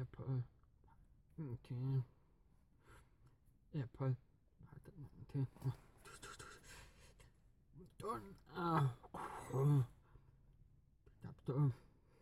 apple, okay, apple, okay, done, chapter,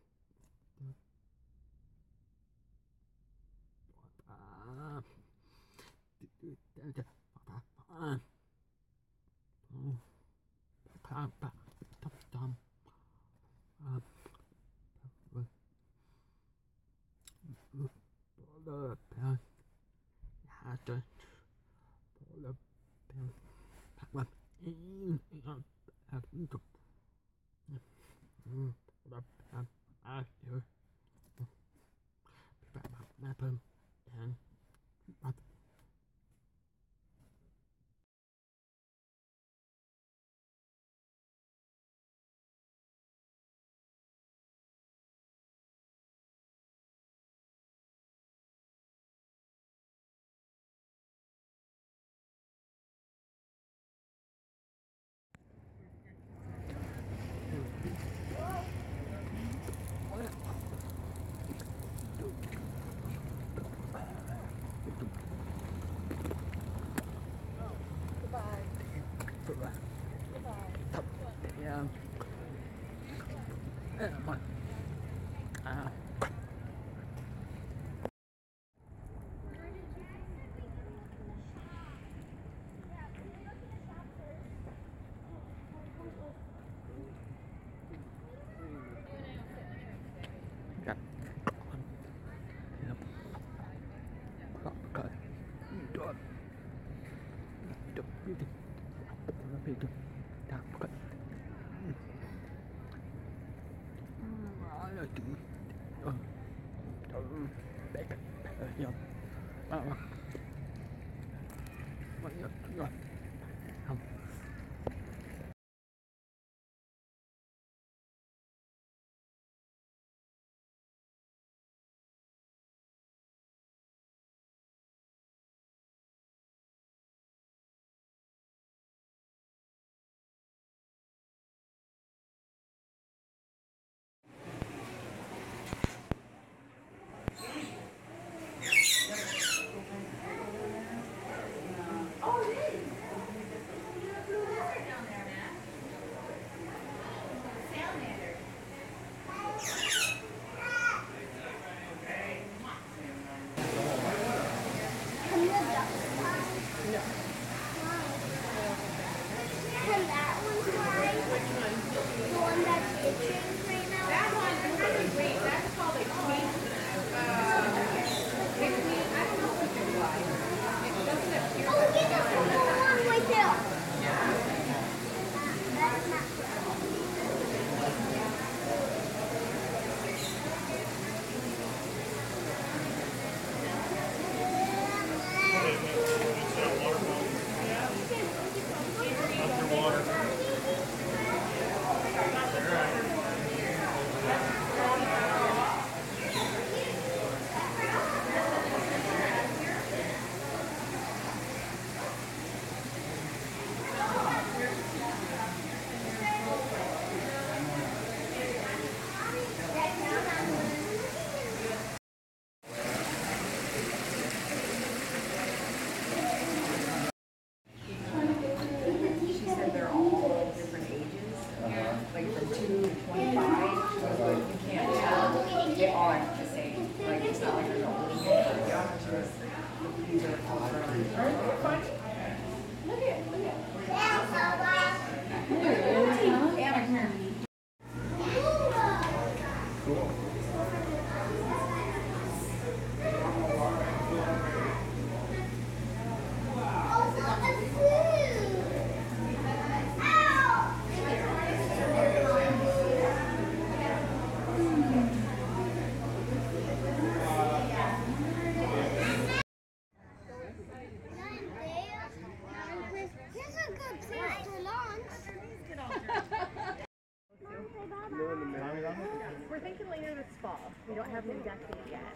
We're thinking later this fall. We don't have an exact date yet.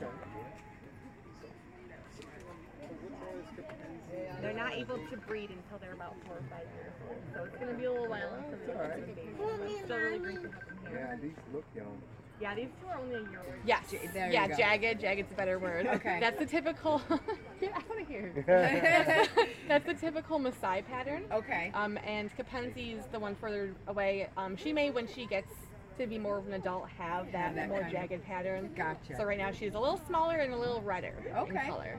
They're not able to breed until they're about 4 or 5 years old. So it's going to be a little while until they're going to be. It's still really great to have them here. Yeah, these look young. Yeah, these two are only a year old. Yes. There Yeah, you go. jagged. Jagged's a better word. Okay. That's the typical. Get out of here. That's the typical Maasai pattern. Okay. And Kapenzi's the one further away. She may, when she gets to be more of an adult, have that that more kind of- jagged pattern. Gotcha. So right now she's a little smaller and a little redder in Okay. color.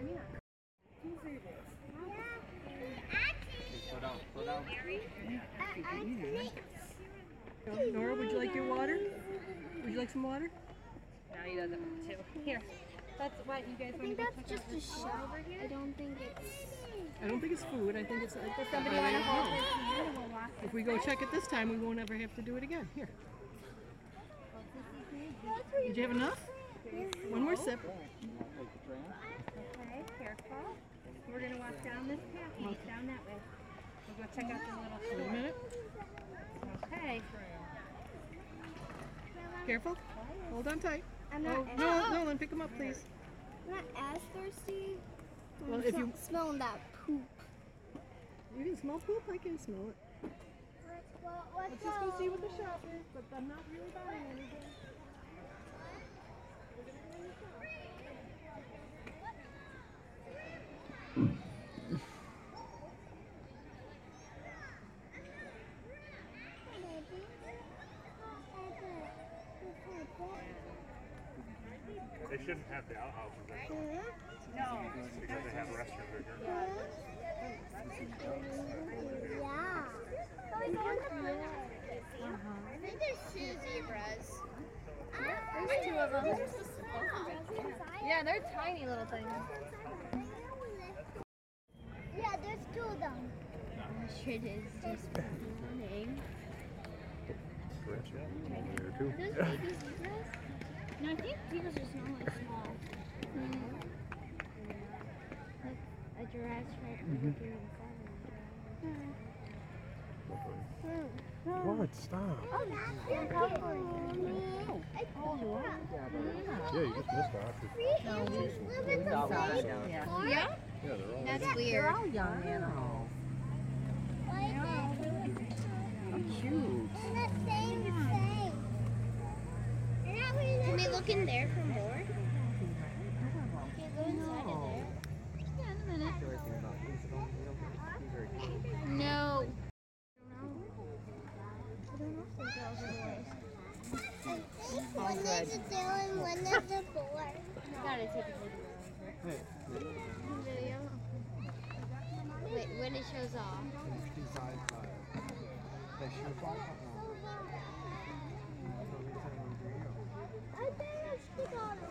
Nora, would you like your water? Would you like some water? Now he doesn't want to. Here. That's what you guys I think that's just a shell. I don't think it's. I don't think it's food. I think it's. Does somebody want to hold his hand and we'll walk? If we go check it this time, we won't ever have to do it again. Here. Did you have enough? One more sip. Okay, careful. We're going to walk down this path. Walk down that way. We'll go check out the little Wait a store. minute. Okay. Careful. Hold on tight. I'm not. Oh, no, Nolan, pick them up, please. I'm not as thirsty. Well, I'm if you smelling that poop. you can smell poop, I can smell it. Let's just go see what the shop is, but I'm not really buying anything. They shouldn't have the outhouses there No. because they have restrooms right here. I think there's two zebras. There's two of them. Yeah, they're tiny little things. Yeah, there's two of them. I'm sure it is just running. Those baby zebras? No, I think zebras are normally small. Like a giraffe's right here inside What? Stop. Oh, that's probably. Yeah, you just missed that. Live in the same park? Yeah, they're all. That's weird. They're all young animals. Cute. In the same thing. Can we look in there for more? Can we go inside of there? Yeah, in a minute. No. One is a tail and one is a board. Gotta take a video. Wait, when it shows off. I think it's the bottom.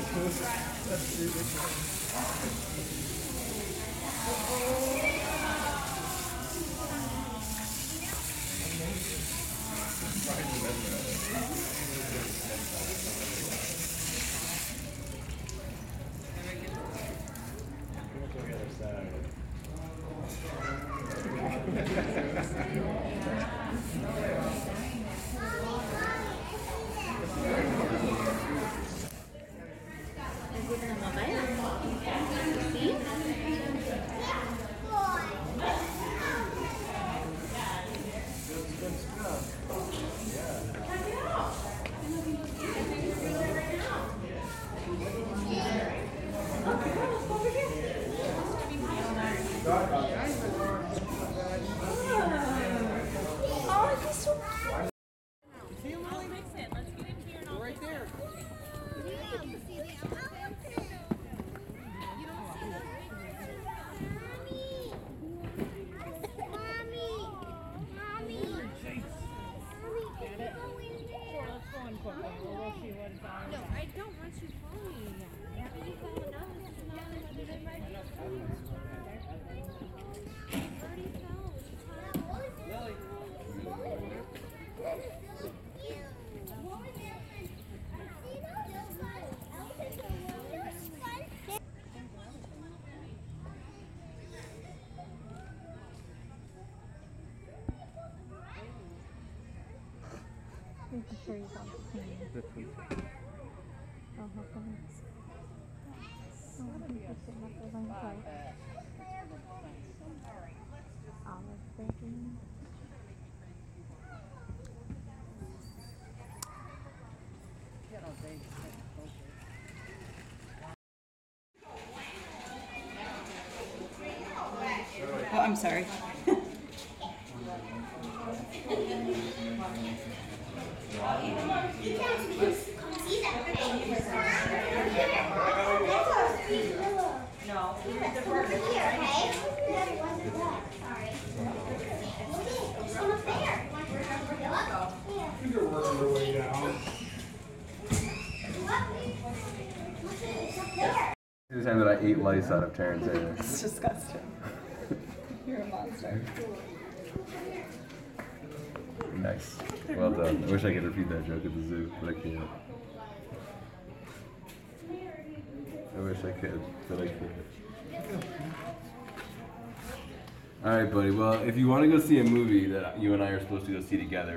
Making sure he's on the plane. Oh, how come it's... Oh, he's just sitting up there laying quiet. Olive bacon. Oh, I'm sorry. The time that I ate lice out of Terrence Taylor. It's disgusting. You're a monster. Nice. Well done. I wish I could repeat that joke at the zoo, but I can't. I wish I could, but I can't. Alright, buddy. Well, if you want to go see a movie that you and I are supposed to go see together.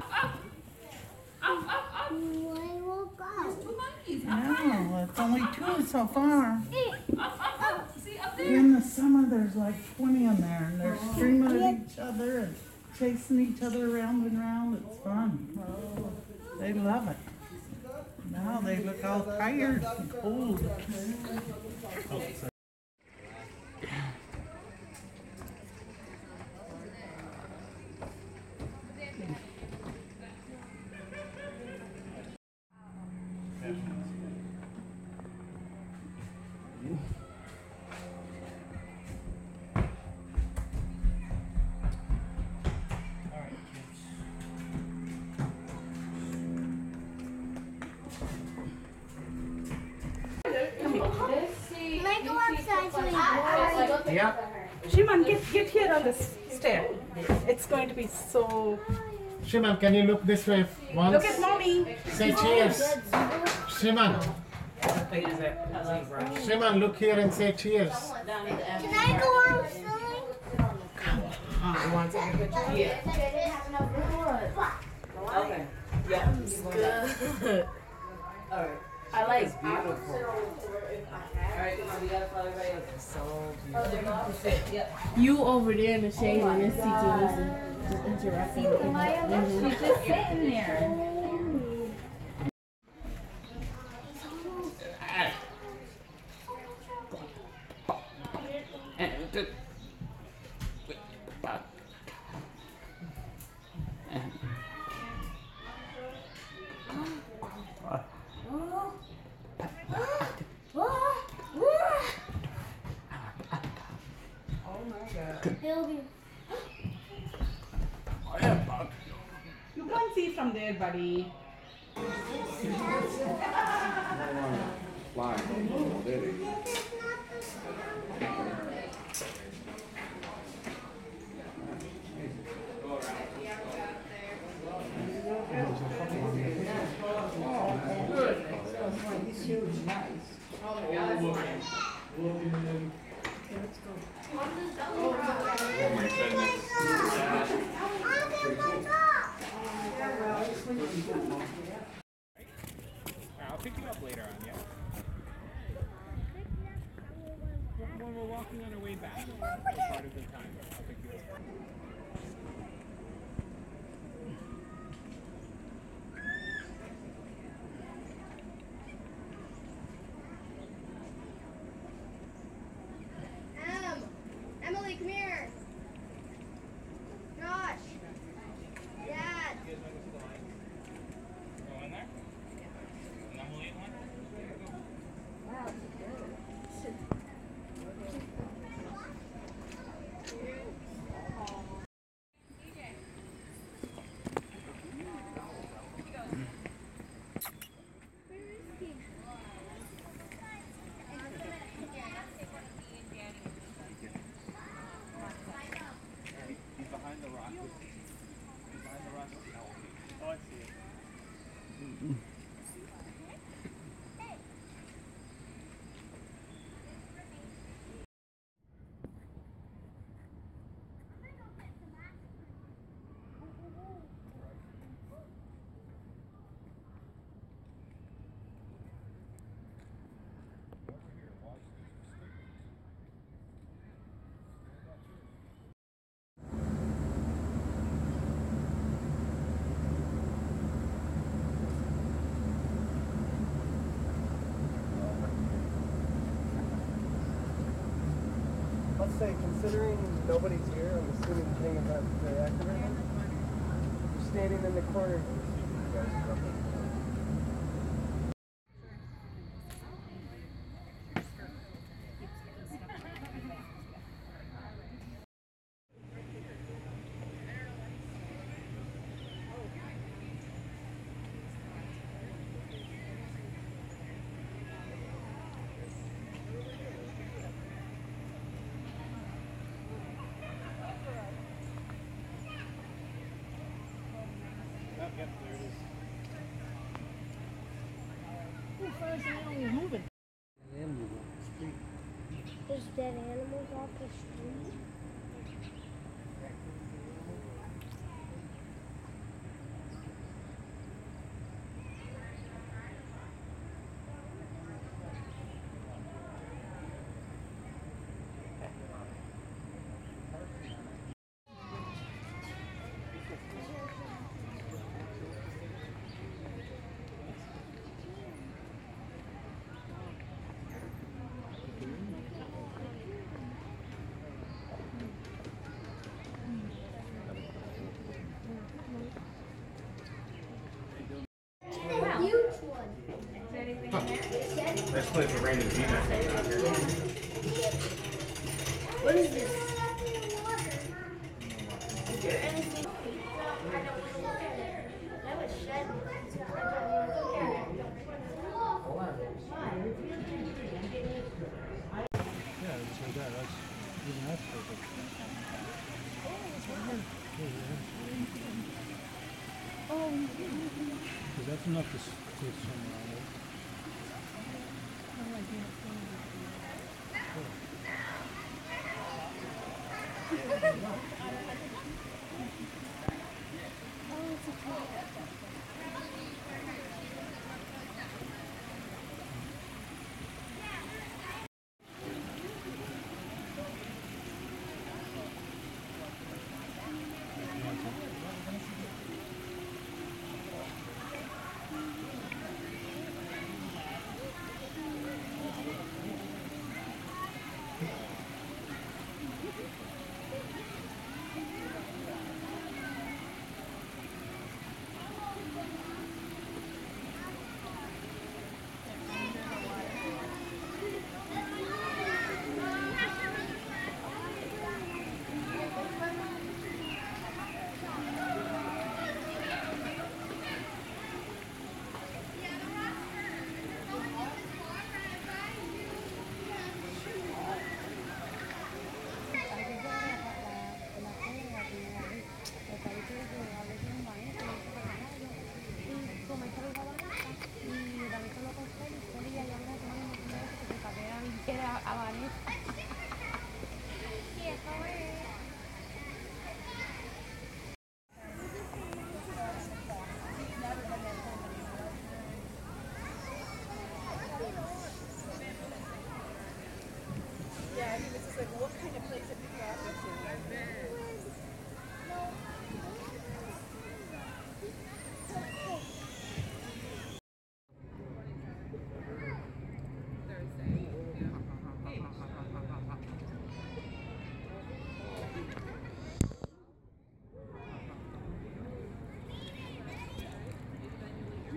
No, it's only 2 so far. In the summer, there's like 20 in there, and they're screaming at each other and chasing each other around and around. It's fun. They love it. Now they look all tired and cold. Yeah. Shimon, get here on this stair. It's going to be so... Shimon, can you look this way once? Look at mommy. Say cheers. Shimon. Shimon, look here and say cheers. Can I go outside? You want to take a picture? Yeah. Okay. Yeah. Good. All right. I like it. Beautiful. Alright, come on, we gotta follow everybody else. So beautiful. Yep. You over there in the shade in this situation, just interrupting. She's just sitting there. You can't see from there, buddy. fly, did he? He's huge, nice. Oh my goodness. I'll pick you up later on, yeah? When we're walking on our way back, part of the time, I'll pick you up. Emily, come here. Josh. Dad. Go in there? And then we'll eat one? Wow, He's behind the rock. He's behind the rock. Oh, I see it. Let's say, considering nobody's here, I'm assuming the thing about the activism, you're standing in the corner. Yep, there it is. Who first animal was moving? There's dead animals off the street. Huge one. This place is raining peanuts out here. What is this? That was shed. Yeah, it's like that. That's even that's perfect. Because that's enough to take somewhere on it.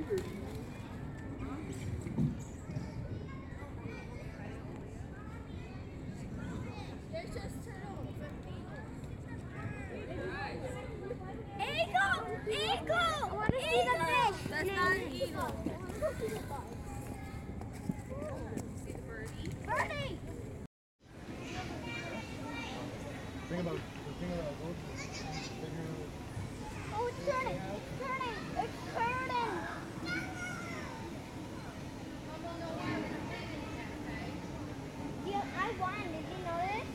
There's just turtles and eagle! Eagle! I want to see the fish. That's not an eagle. See the birdie? Birdie! Oh, it's turning! It's turning! It's turning! Yeah, I won. Did you know this?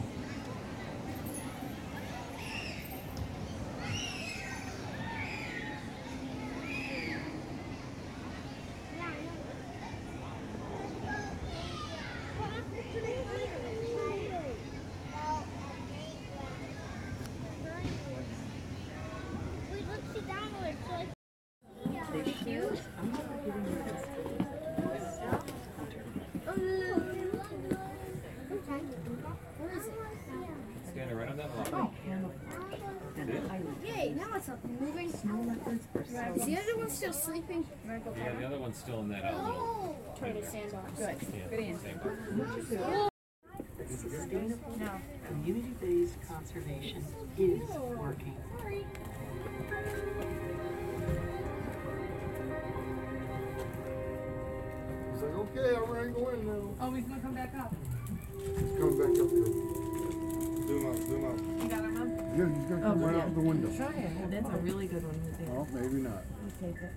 Yeah, I know. Wait, let's see downward. So it's cute. Where is it? Standing right on that line. Yay, now it's up and moving. Is the other one still sleeping? Yeah, the other one's still in that little. Oh! Try to sandbox. Good. Good answer. Sustainable community-based conservation is working. He's like, okay, I'm ready to go in now. Oh, he's gonna come back up. He's coming back up here. Zoom out, zoom out. You got him, Mom? Yeah, he's gonna come right out the window. Try it. That's a really good one. Oh, maybe not. Take it.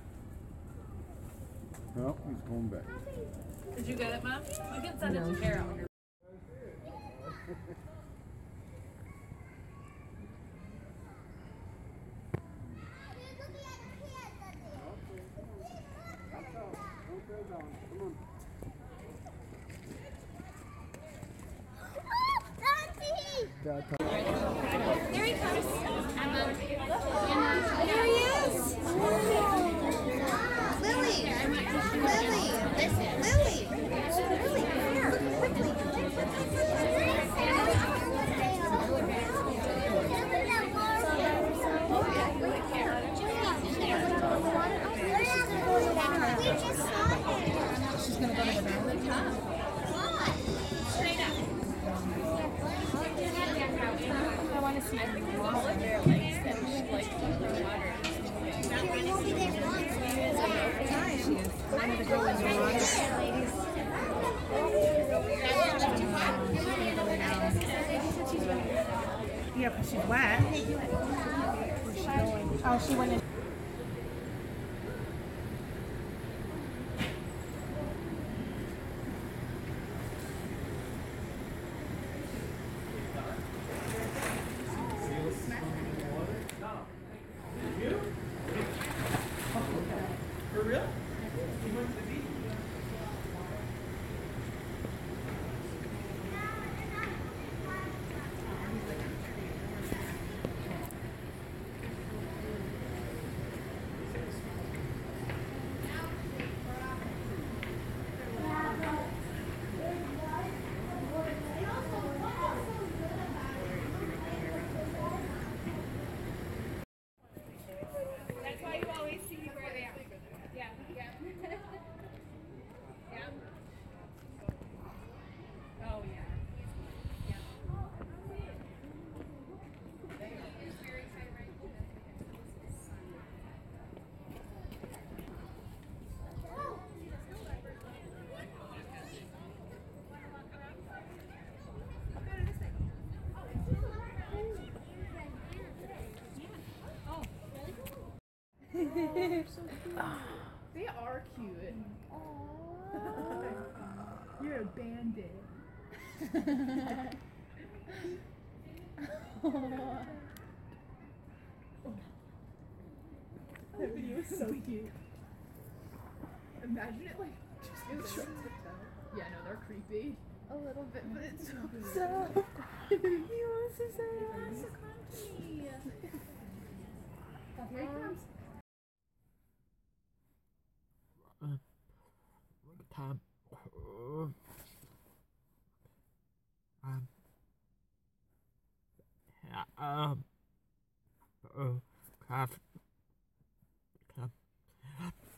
No, he's going back. Did you get it, Mom? You can send it to Carol. There he comes. There he is. Lily. Lily. Lily. Lily, come here. Quickly. We just saw her. She's going to go to the top. Straight up. I want to see the wall of their legs and like the water. She won't be there long. I'm going to go in the water. Yeah, because she's wet. Where's she going? Oh, she went in. For real? You went to the beach? That's why you always see where they are. Yeah, yeah. Yeah. Oh, yeah. They are cute. You're a bandit. That video is so cute. Imagine it like just goes straight to the toe. Yeah, no, they're creepy. A little bit, but it's so soft. He wants to say it. So comfy. Here he comes. Time. Craft.